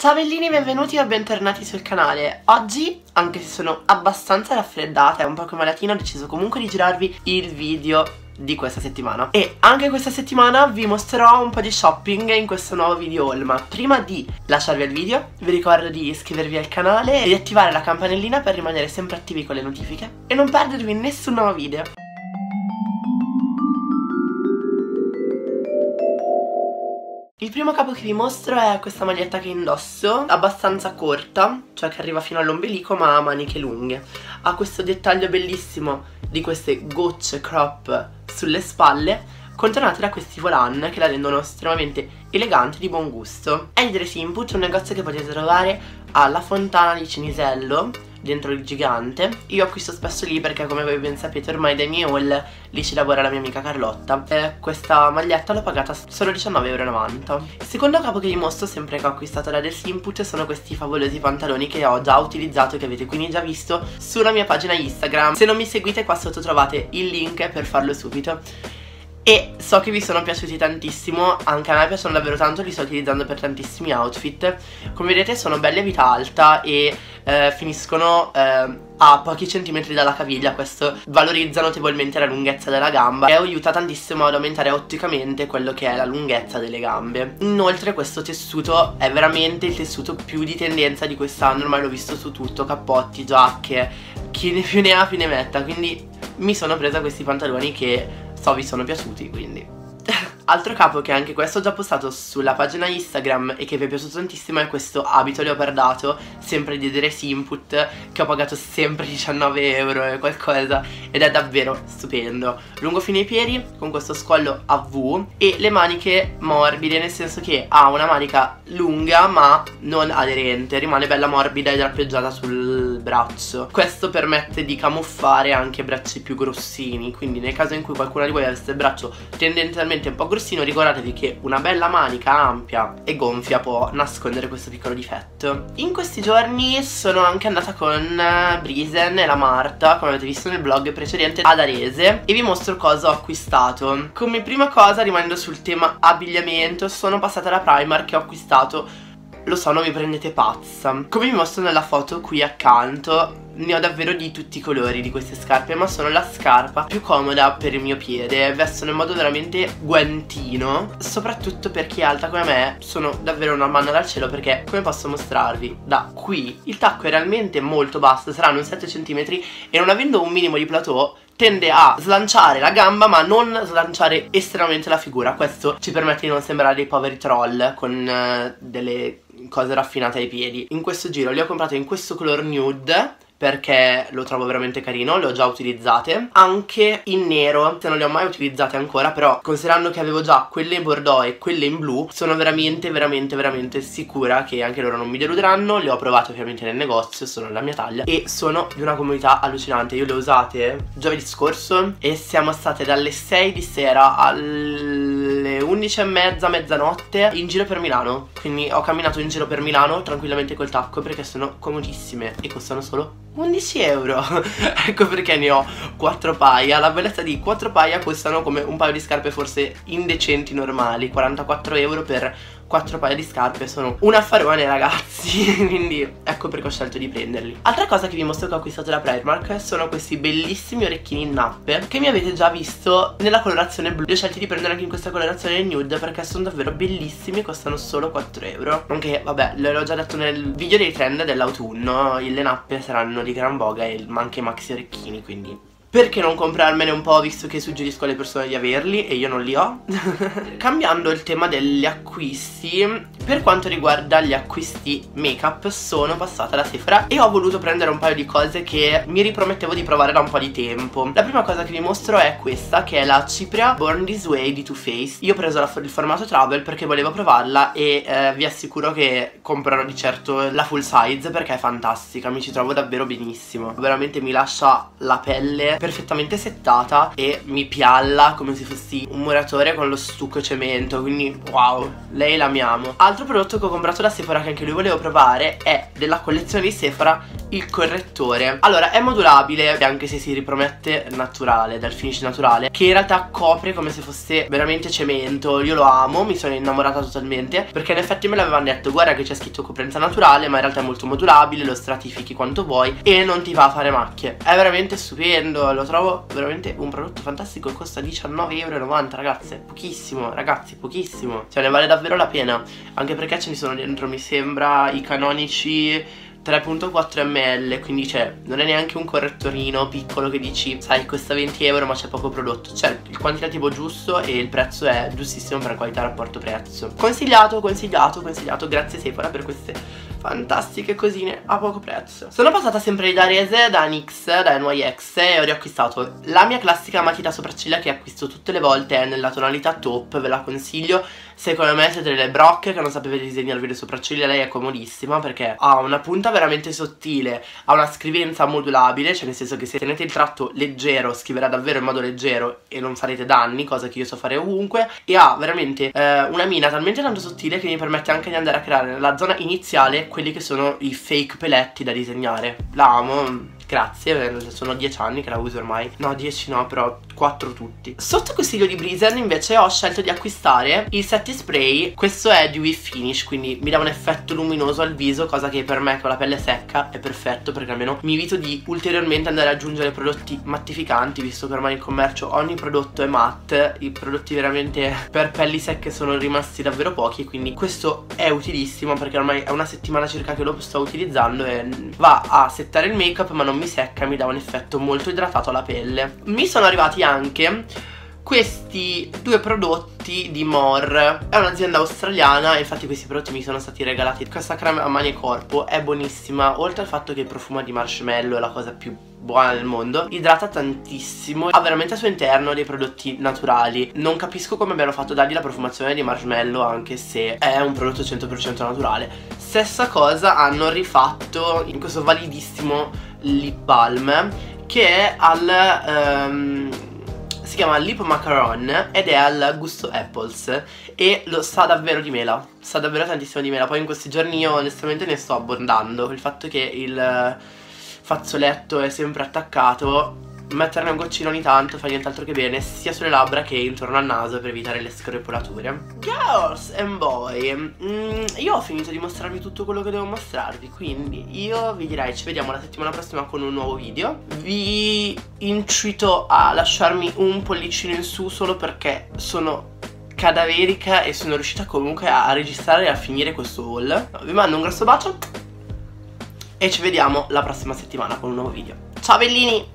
Ciao bellini, benvenuti o bentornati sul canale. Oggi, anche se sono abbastanza raffreddata e un po' come malatina, ho deciso comunque di girarvi il video di questa settimana. E anche questa settimana vi mostrerò un po' di shopping in questo nuovo video haul. Ma prima di lasciarvi al video, vi ricordo di iscrivervi al canale e di attivare la campanellina per rimanere sempre attivi con le notifiche e non perdervi nessun nuovo video. Il primo capo che vi mostro è questa maglietta che indosso, abbastanza corta, cioè che arriva fino all'ombelico ma ha maniche lunghe. Ha questo dettaglio bellissimo di queste gocce crop sulle spalle, contornate da questi volant che la rendono estremamente elegante e di buon gusto. È di Dress Input, un negozio che potete trovare alla Fontana di Cinisello, dentro il Gigante. Io acquisto spesso lì perché, come voi ben sapete, ormai dai miei haul lì ci lavora la mia amica Carlotta. Questa maglietta l'ho pagata solo 19,90 €. Il secondo capo che vi mostro, sempre che ho acquistato da Dress Input, sono questi favolosi pantaloni che ho già utilizzato e che avete quindi già visto sulla mia pagina Instagram. Se non mi seguite, qua sotto trovate il link per farlo subito. E so che vi sono piaciuti tantissimo, anche a me piacciono davvero tanto, li sto utilizzando per tantissimi outfit. Come vedete sono belli a vita alta e finiscono a pochi centimetri dalla caviglia. Questo valorizza notevolmente la lunghezza della gamba e aiuta tantissimo ad aumentare otticamente quello che è la lunghezza delle gambe. Inoltre questo tessuto è veramente il tessuto più di tendenza di quest'anno, ormai l'ho visto su tutto, cappotti, giacche, chi ne più ne ha più ne metta, quindi mi sono presa questi pantaloni che so vi sono piaciuti, quindi. Altro capo che anche questo ho già postato sulla pagina Instagram e che vi è piaciuto tantissimo è questo abito leopardato, sempre di Dress Input, che ho pagato sempre 19 € e qualcosa, ed è davvero stupendo. Lungo fino ai piedi, con questo scollo a V e le maniche morbide, nel senso che ha una manica lunga ma non aderente, rimane bella morbida e drappeggiata sul braccio. Questo permette di camuffare anche bracci più grossini, quindi nel caso in cui qualcuno di voi avesse il braccio tendenzialmente un po' grossino, ricordatevi che una bella manica ampia e gonfia può nascondere questo piccolo difetto. In questi giorni sono anche andata con Brisen e la Marta, come avete visto nel vlog precedente, ad Arese, e vi mostro cosa ho acquistato. Come prima cosa, rimanendo sul tema abbigliamento, sono passata da Primark e ho acquistato, lo so, non mi prendete pazza, come vi mostro nella foto qui accanto, ne ho davvero di tutti i colori di queste scarpe, ma sono la scarpa più comoda per il mio piede. Vestono in modo veramente guantino, soprattutto per chi è alta come me. Sono davvero una manna dal cielo, perché, come posso mostrarvi, da qui il tacco è realmente molto basso, saranno 7 cm, e non avendo un minimo di plateau tende a slanciare la gamba ma non slanciare estremamente la figura. Questo ci permette di non sembrare dei poveri troll con delle cose raffinate ai piedi. In questo giro li ho comprati in questo color nude perché lo trovo veramente carino, le ho già utilizzate. Anche in nero, se non le ho mai utilizzate ancora, però considerando che avevo già quelle in bordeaux e quelle in blu, sono veramente sicura che anche loro non mi deluderanno. Le ho provate ovviamente nel negozio, sono la mia taglia e sono di una comodità allucinante. Io le ho usate giovedì scorso e siamo state dalle 6 di sera alle 11:30, mezzanotte, in giro per Milano. Quindi ho camminato in giro per Milano tranquillamente col tacco, perché sono comodissime e costano solo 11 €. Ecco perché ne ho 4 paia. La bellezza di 4 paia costano come un paio di scarpe forse indecenti normali. 44 € per 4 paia di scarpe sono un affarone, ragazzi. Quindi ecco perché ho scelto di prenderli. Altra cosa che vi mostro che ho acquistato da Primark sono questi bellissimi orecchini in nappe, che mi avete già visto nella colorazione blu. Li ho scelti di prendere anche in questa colorazione nude perché sono davvero bellissimi, costano solo 4 €. Nonché, vabbè, l'ho già detto nel video dei trend dell'autunno, le nappe saranno di gran voga e anche maxi orecchini, quindi perché non comprarmene un po', visto che suggerisco alle persone di averli e io non li ho. Cambiando il tema degli acquisti, per quanto riguarda gli acquisti make up, sono passata da Sephora e ho voluto prendere un paio di cose che mi ripromettevo di provare da un po' di tempo. La prima cosa che vi mostro è questa, che è la Cipria Born This Way di Too Faced. Io ho preso il formato travel perché volevo provarla e vi assicuro che comprerò di certo la full size perché è fantastica, mi ci trovo davvero benissimo. Veramente mi lascia la pelle perfettamente settata e mi pialla come se fossi un muratore con lo stucco cemento, quindi wow, lei l'amiamo. Altro prodotto che ho comprato da Sephora che anche lui volevo provare è della collezione di Sephora il correttore. Allora, è modulabile, anche se si ripromette naturale, dal finish naturale, che in realtà copre come se fosse veramente cemento. Io lo amo, mi sono innamorata totalmente, perché in effetti me l'avevano detto: guarda che c'è scritto coprenza naturale, ma in realtà è molto modulabile, lo stratifichi quanto vuoi e non ti va a fare macchie. È veramente stupendo, lo trovo veramente un prodotto fantastico e costa 19,90 €, ragazze. Pochissimo, ragazzi, pochissimo. Cioè ne vale davvero la pena, anche perché ce ne sono dentro, mi sembra, i canonici 3.4 ml, quindi cioè non è neanche un correttorino piccolo che dici sai costa 20 € ma c'è poco prodotto. C'è il quantitativo giusto e il prezzo è giustissimo per qualità rapporto prezzo. Consigliato, consigliato, consigliato. Grazie Sephora per queste fantastiche cosine a poco prezzo. Sono passata sempre da Arese, da NYX, da NYX, e ho riacquistato la mia classica matita sopracciglia che acquisto tutte le volte, è nella tonalità taupe, ve la consiglio. Secondo me siete delle brocche che non sapete disegnarvi le sopracciglia, lei è comodissima perché ha una punta veramente sottile, ha una scrivenza modulabile, cioè nel senso che se tenete il tratto leggero scriverà davvero in modo leggero e non farete danni, cosa che io so fare ovunque, e ha veramente una mina talmente tanto sottile che mi permette anche di andare a creare nella zona iniziale quelli che sono i fake peletti da disegnare. La amo. Grazie, sono 10 anni che la uso ormai. No, 10 no, però 4 tutti. Sotto consiglio di Breezer invece ho scelto di acquistare il set spray. Questo è Dewy Finish, quindi mi dà un effetto luminoso al viso, cosa che per me con la pelle secca è perfetto, perché almeno mi evito di ulteriormente andare ad aggiungere prodotti mattificanti, visto che ormai in commercio ogni prodotto è matte. I prodotti veramente per pelli secche sono rimasti davvero pochi, quindi questo è utilissimo perché ormai è una settimana circa che lo sto utilizzando e va a settare il make up ma non mi secca, mi dà un effetto molto idratato alla pelle. Mi sono arrivati anche questi due prodotti di More, è un'azienda australiana, infatti questi prodotti mi sono stati regalati. Questa crema a mani e corpo è buonissima, oltre al fatto che il profumo di marshmallow è la cosa più buona del mondo, idrata tantissimo, ha veramente al suo interno dei prodotti naturali. Non capisco come abbiano fatto a dargli la profumazione di marshmallow anche se è un prodotto 100% naturale. Stessa cosa hanno rifatto in questo validissimo lip balm che è al si chiama Lip Macaron ed è al gusto apples e lo sa davvero di mela, sa davvero tantissimo di mela. Poi in questi giorni io onestamente ne sto abbondando, il fatto che il fazzoletto è sempre attaccato, metterne un goccino ogni tanto fa nient'altro che bene, sia sulle labbra che intorno al naso, per evitare le screpolature. Girls and boy, io ho finito di mostrarvi tutto quello che devo mostrarvi, quindi io vi direi ci vediamo la settimana prossima con un nuovo video. Vi incito a lasciarmi un pollicino in su solo perché sono cadaverica e sono riuscita comunque a registrare e a finire questo haul. Vi mando un grosso bacio e ci vediamo la prossima settimana con un nuovo video. Ciao bellini!